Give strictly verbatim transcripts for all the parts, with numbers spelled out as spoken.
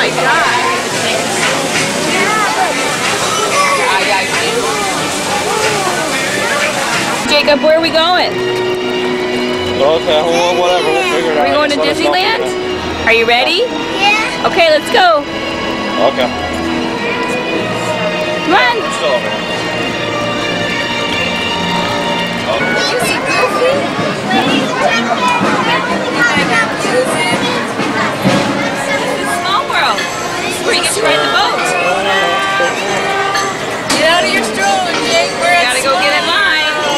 my God. Jacob, where are we going? Okay, well, whatever, we'll figure it out. Are we going to Disneyland? Are you ready? Yeah. Okay, let's go. Okay. Come on. Still over here. Did you see Goofy? Small World. This is where you get to ride the boat. Get out of your stroller, Jake. We're you gotta go get in line.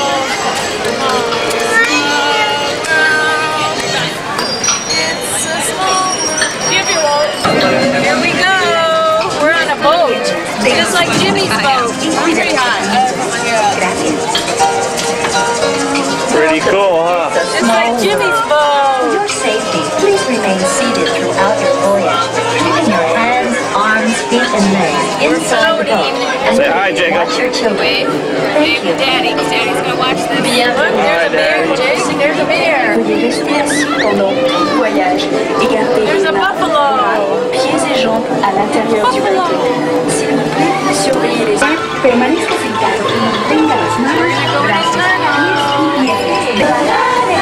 Here we go. We're on a boat. Just like Jimmy's boat. Pretty hot. Pretty cool, huh? Just like Jimmy's boat. For your safety, please remain seated throughout your voyage, keeping your hands, arms, feet, and legs inside the boat. And say hi, Jacob. watch your children. Thank you. Daddy, Daddy's gonna watch this. Look, there's a bear, Jake. There's a bear. Veuillez rester assis pendant tout le voyage et garder There's a les mains, buffalo. pieds et jambes à l'intérieur du Buffalo. bateau. S'il vous plaît, surveillez les yeux. Permanezca sentado y mantenga las manos, brazos, pies y pies.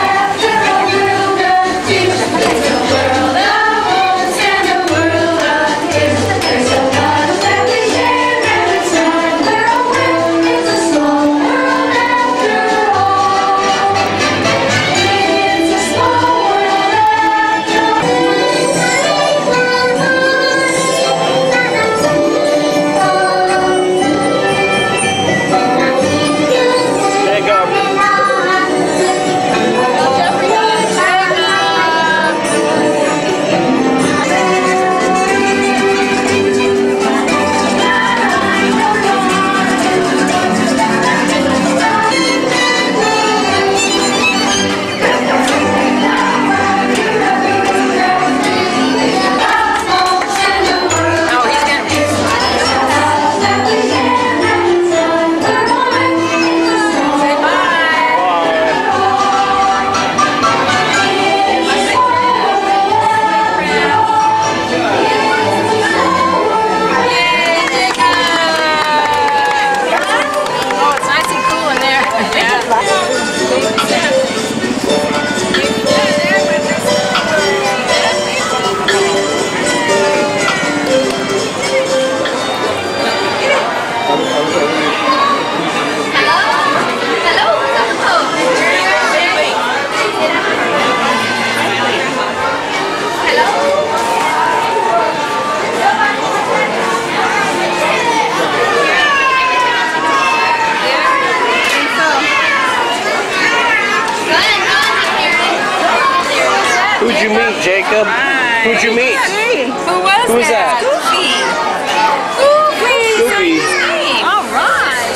Who'd you meet, Jacob? Hi. Who'd you meet? Who was Who was that? Goofy. Goofy. Goofy. All right.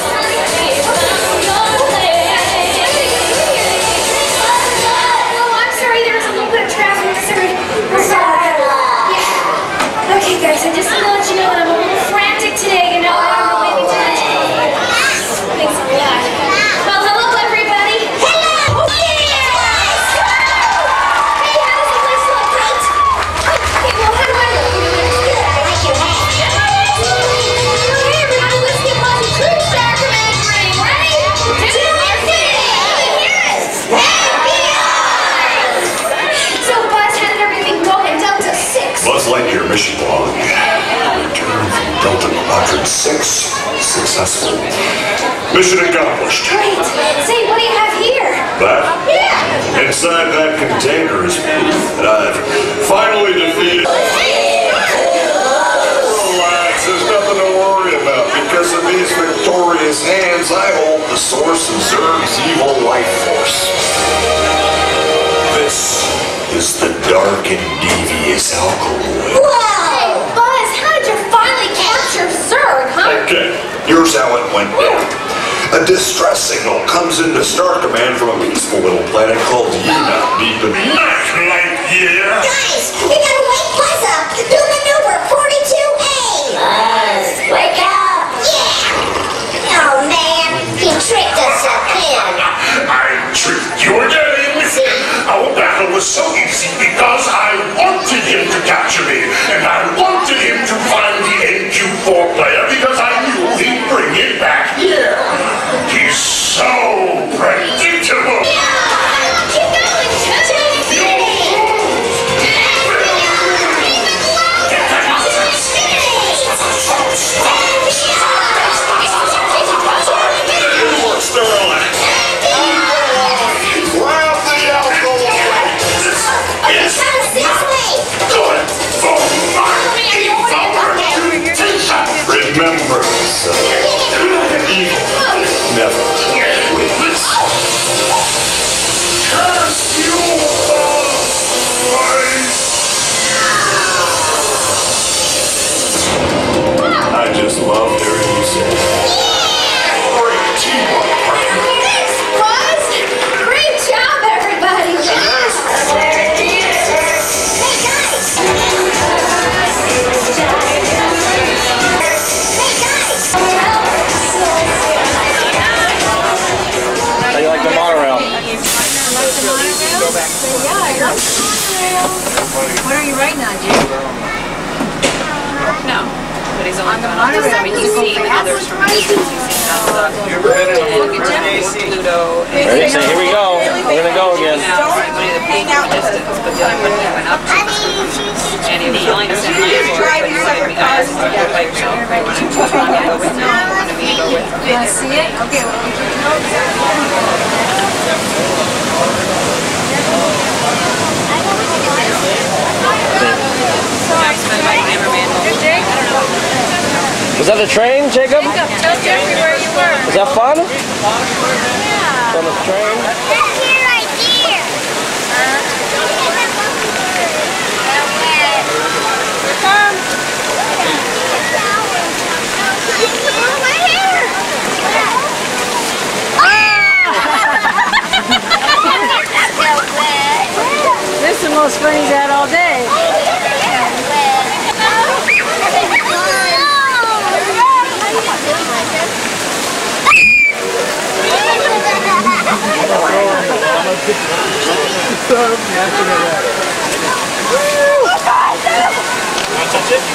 Oh, I'm sorry, there was a little bit of traffic. Sorry. I'm sorry. Yeah. Okay, guys, I just want to let you know that I'm a little frantic today. You know, I don't know, maybe too much. Thanks a lot. Well, hello, everybody. Hello. Yes. Hey, how does the place look? Great. Okay, well, how do I look? You know, it's good. I like your hat. Okay, everybody, let's get on the cruise sacrament ring. Ready? Two, three. Yes. So, Buzz, how did everything go in Delta six? Buzz Lightyear mission log. Return from Delta Quadrant six. Successful. Mission accomplished. Great. Say, what do you have here? That? Yeah. Inside that container is proof that I've finally defeated. Relax, there's nothing to worry about. Because of these victorious hands, I hold the source of Zurg's evil life force. This is the dark and devious alkaloid. Whoa! Buzz, how did you finally capture Zurg, huh? Okay, here's how it went down. A distress signal comes into Star Command from a peaceful little planet called Yuna, beeping. Night, Lightyear! Guys, you gotta wake Buzz up! Do maneuver forty-two A! Buzz, wake up! Yeah! Oh, man, he tricked us again. I tricked you again! Our battle was so easy because I wanted him to capture me, and I wanted him I just love hearing you say that. Great teamwork, partner. Thanks, Buzz. Great job, everybody. Hey, guys. How do you like the monorail? What are you writing on, Jake? No. But he's only on the monorail. I mean, he's seeing others from a distance. He's seeing stuff. Look at Jim. Pluto. Ready? Say, here we go. We're gonna go again. Hang out distance, but the other one he went up to. And he was willing to send my story, but he's like, we got to go like, so I want to go with no, I want me to go with. You want to see it? Okay, well, we can go. Was that the train, Jacob? Jacob, tell Jeffrey where you were. Was that fun? Yeah. On the train? It's here, right here. Come. This is the most fun he's had all day. Touch it?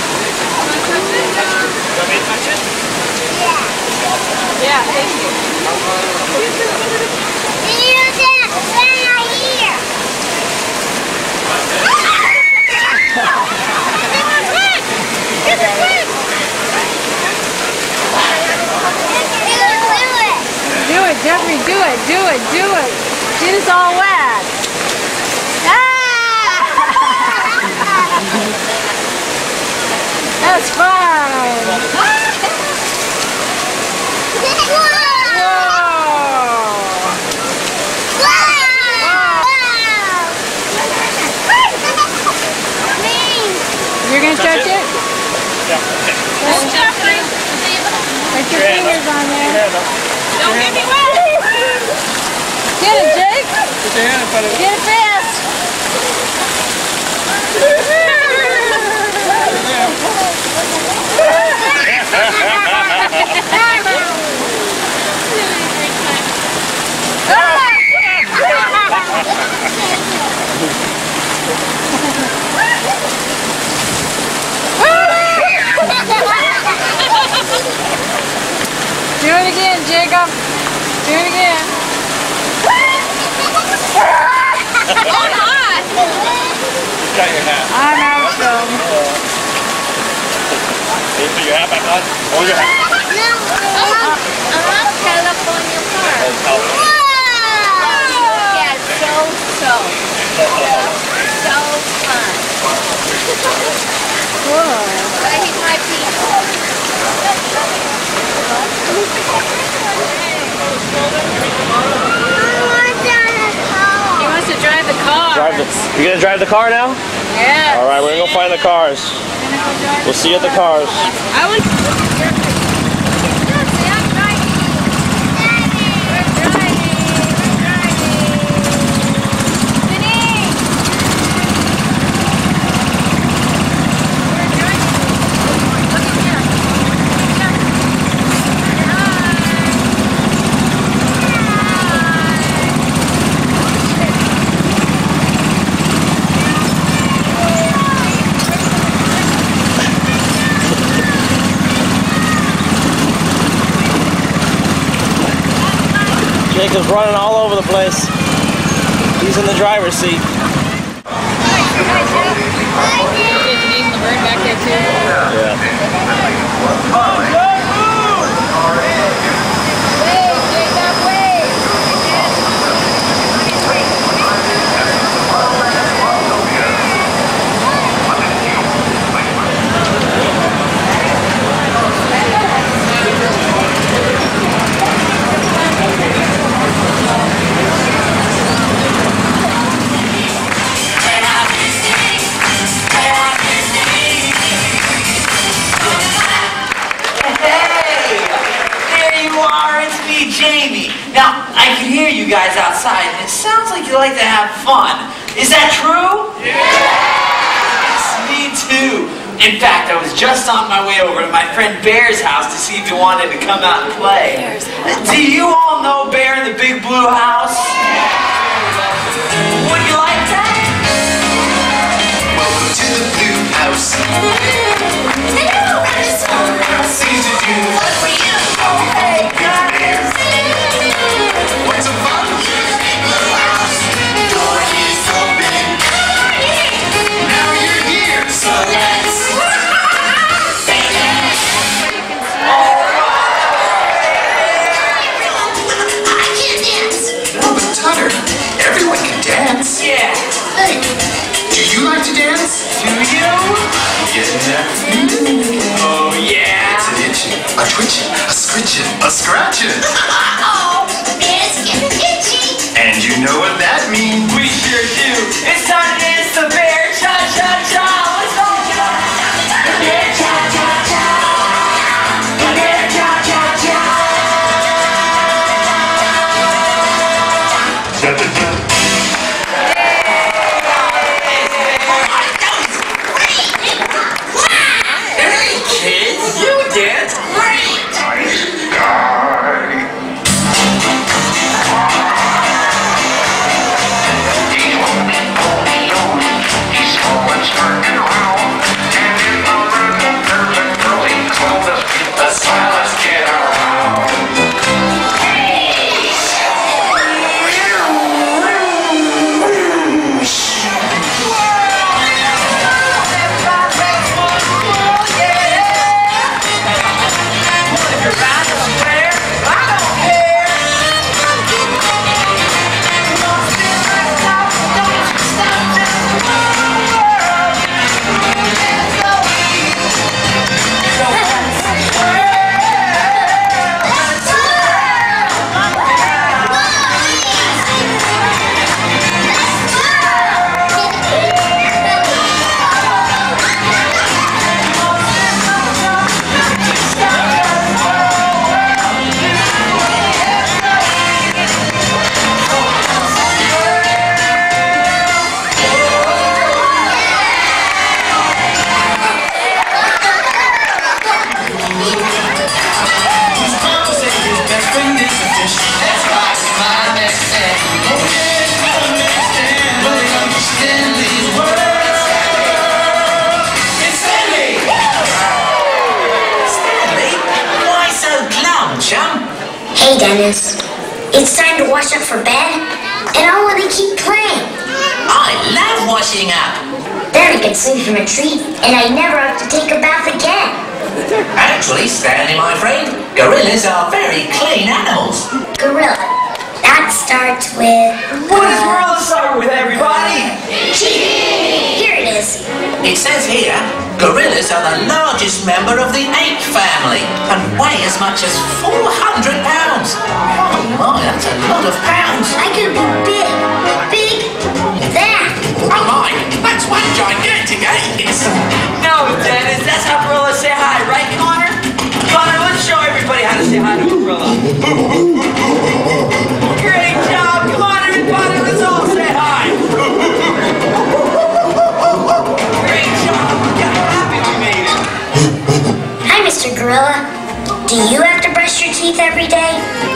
Want me to touch it? Yeah, thank you. Do it, Jeffrey, do it, do it, do it. Get us all wet. Ah! That's fun. You're going to touch it? Yeah. Okay. Yes, Jeffrey. Put your fingers on there. Don't get me wet. Get it, Jake. Put your hand in front of it. Get it fast. Do it again, Jacob. Do it again. Got your hat. I'm out, so. Can you put your hat back on? Hold your hat. California Park. That's helpful. Yeah, so, so, so, so fun. Cool. I hit my feet. He wants to drive the car. Drive the, you gonna drive the car now? Yeah. All right, we're gonna go find the cars. We'll see you at the cars. I would. Jacob's running all over the place. He's in the driver's seat. Yeah. baby. Now, I can hear you guys outside, and it sounds like you like to have fun. Is that true? Yes, me too. In fact, I was just on my way over to my friend Bear's house to see if he wanted to come out and play. Do you all know Bear in the Big Blue House? Would you like that? Welcome to the Blue House. Hello, Alice. Things to do. What for you? Oh, hey, guys. Want some fun? Blue House. Door is open. Now you're here, so let's say that. I can't dance. No, but Tutter, everyone can dance. Yeah. Hey, do you like to dance? Do you? Yeah. Oh, yeah. It's an itching, a twitching, a scritching, a scratching. Oh, it's getting itchy. And you know what that means. We sure do. It's time to dance the Bear Cha-Cha-Cha. Let's go. Bear cha-cha-cha. Bear cha-cha-cha. Hey, kids, you dance great. Nice guy. He's always turning around. And in the rhythm, curling, curling, told us the silence get around. Hey, Dennis. It's time to wash up for bed, and I want to keep playing. I love washing up. Then I can sleep from a tree, and I never have to take a bath again. Actually, Stanley, my friend, gorillas are very clean animals. Gorilla. That starts with... What does gorilla start with, everybody? Here it is. It says here, gorillas are the largest member of the ape family and weigh as much as four hundred pounds. Oh my, that's a lot of pounds. I could be big. Big. That. Oh my, that's one gigantic ape. No, Dennis, that's how gorillas say hi, right, Connor? Connor, let's show everybody how to say hi to a gorilla. Great job, Connor and Connor, let's all say hi. Great job, look how happy we made it. Hi, Mister Gorilla. Do you have to brush your teeth every day?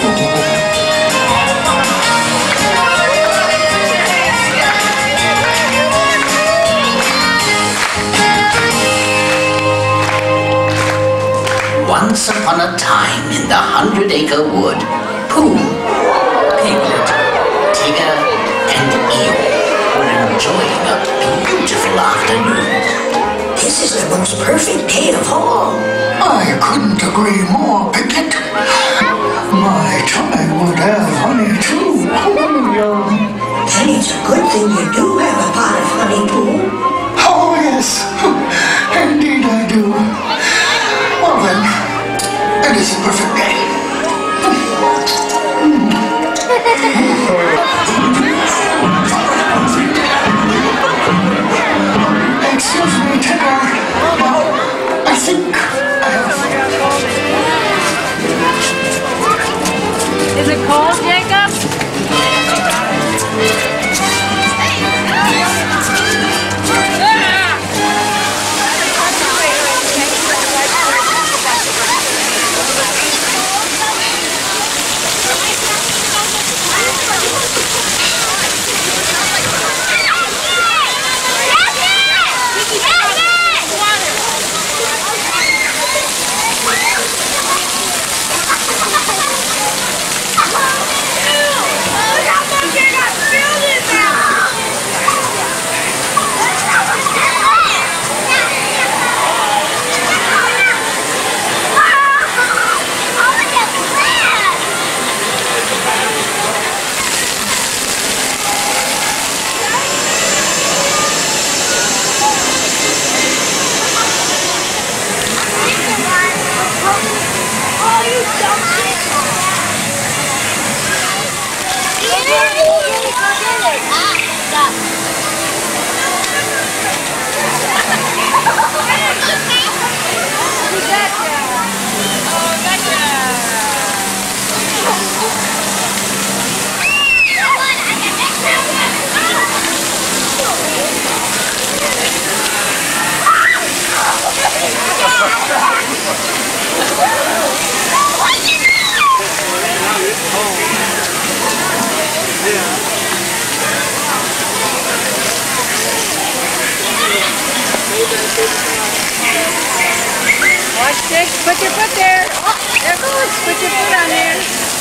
Once upon a time in the Hundred Acre Wood, Pooh, Piglet, Tigger, and Eel were enjoying a beautiful afternoon. This is the most perfect day of all. I couldn't agree more, Piglet. My child would have honey too. And it's a good thing you do have a pot of honey, Pooh. Oh, yes. Indeed I do. Well then, it is a perfect day. Excuse me, Tigger. I think I have... Is it Watch Dick, put your foot there. Oh, there it goes. Put your foot on there.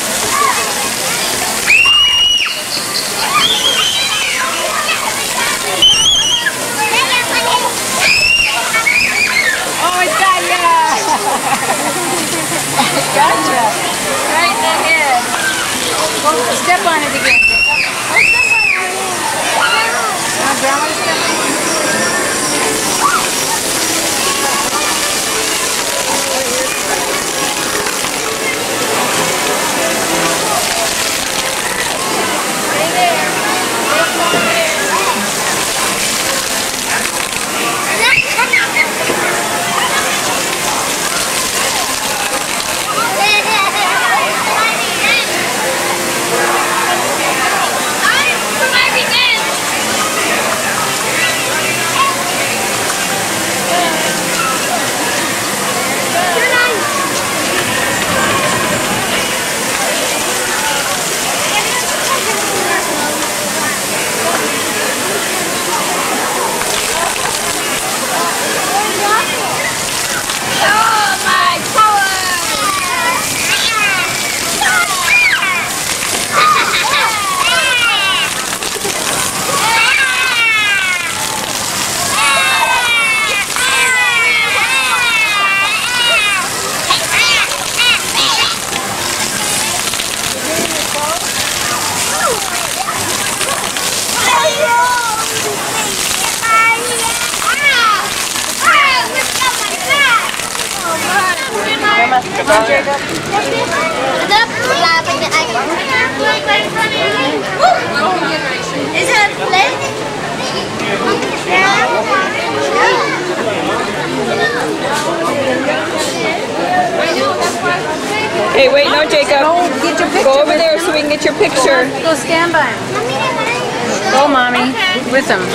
Oh, it's got ya. Gotcha. Right in the head. Go step on it again. Oh, step on it again. Want Grandma to step on it? Come on, Jacob. Is it a plate? Hey, wait, no, Jacob. Go get your picture. Go over there so we can get your picture. Go stand by him. Go, Mommy. With him.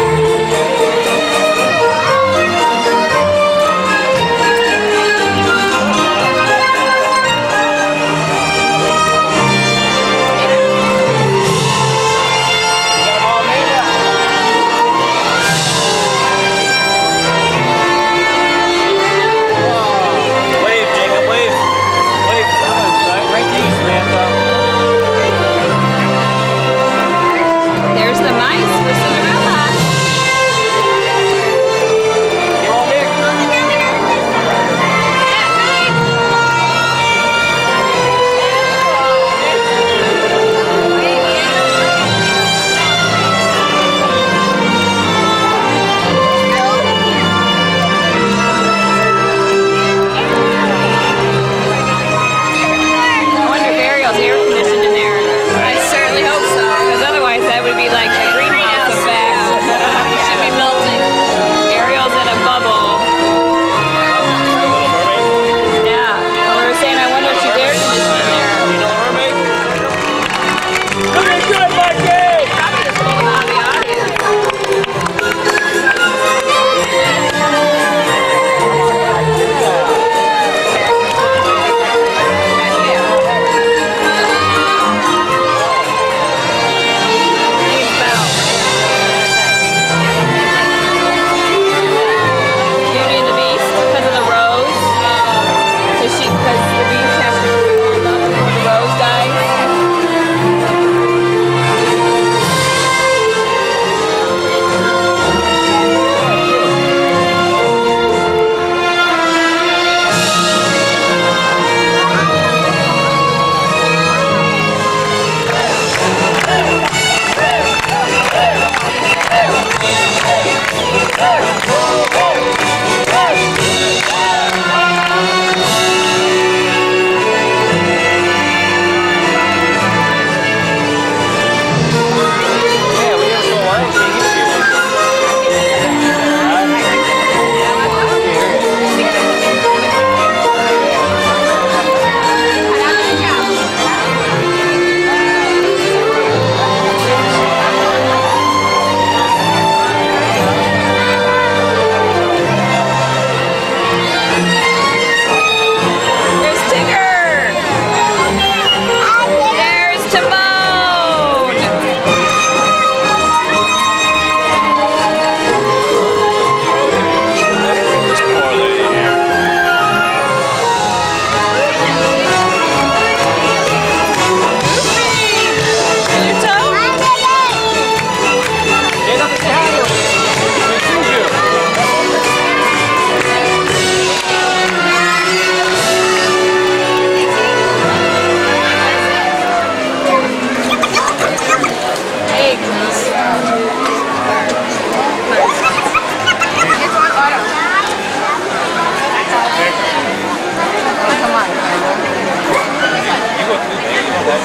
Thank you.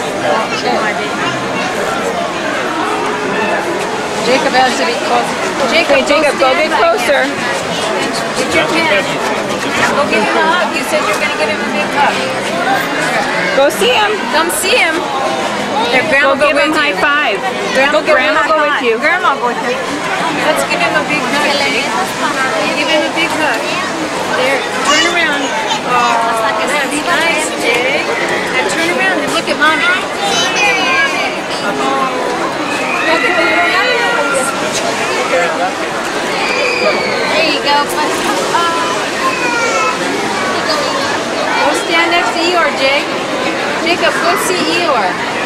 Jacob has to be close. Jacob, Hey, Jacob, go get closer. Get your pen. Go give him a hug. You said you're going to give him a big hug. Go see him. Come see him. There, Grandma, Go go give him with high you. five. Grandma, Go, Grandma, go with you. Grandma, go with you. Let's give him a big hug. Jake. Give him a big hug. There, turn around. Oh, that's nice, Jake. Now turn around and look at Mommy. Oh, look at that. There you go. Go stand next to Eeyore, Jake. Jacob, go see Eeyore.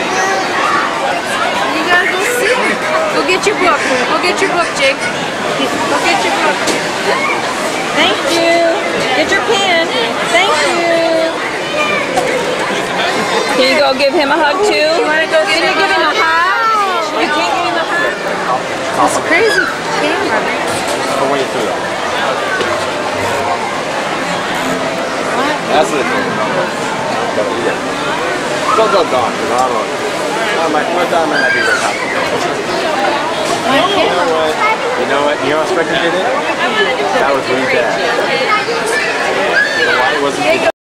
You gotta go see him. Go get your book. Go get your book, Jake. Go get your book. Thank you. Get your pen. Thank you. Can you go give him a hug too? You wanna go get Can you him give him a a hug? You can't give him a hug. It's crazy camera. I'll wait through that. That's it. Go, go, go. I don't know. My first time I might be very happy. You know what? You know what? You know what Spectre did it? That was really bad. Why wasn't